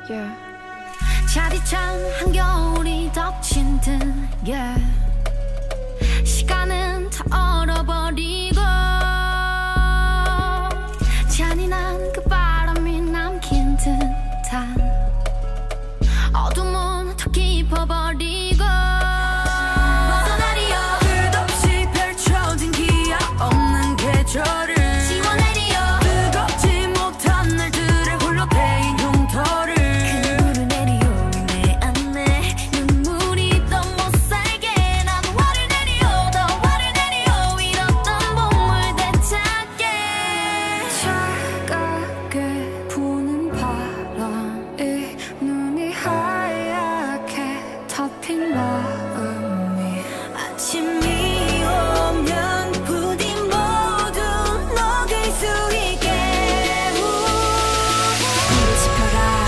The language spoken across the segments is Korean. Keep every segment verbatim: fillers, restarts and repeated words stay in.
yeah. 차디찬 한겨울이 덮친 듯 yeah. 시간은 다 얼어버리고 잔인한 그 바람이 남긴 듯한 어둠은 더 깊어버리고 벗어나리요 끝없이 펼쳐진 기약 없는 계절을 지워내리요 뜨겁지 못한 날들의 홀로 데인 흉터를 그물을 내리요 내 안에 눈물이 더 못살게 난 화를 내리요 더 화를 내리요 잃었던 봄을 되찾게 차갑게 부는 바람이 눈이 하얗게 덮인 마음이 아침이 오면 부디 모두 녹일 수 있게 불을 지펴라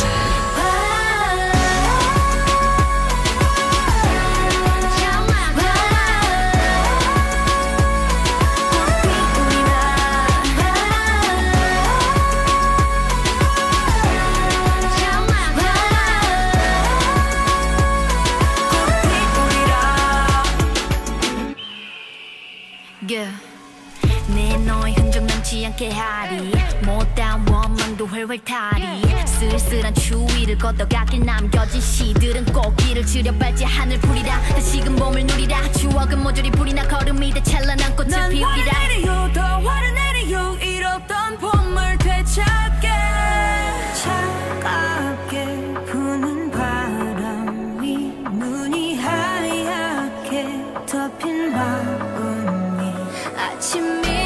yeah. 내 너의 흔적 남지 않게 하리 못다운 원망도 훨훨 타리 쓸쓸한 추위를 걷어가길 남겨진 시들은 꽃길을 지려밟지 하늘 풀이라 다시금 봄을 누리라 추억은 모조리 불이 나 걸음이 돼 찬란한 꽃을 피우리라 난 화를 내리요 더 화를 내리요 잃었던 봄을 되찾게 차갑게 부는 바람이 눈이 하얗게 덮인 마음이 아침이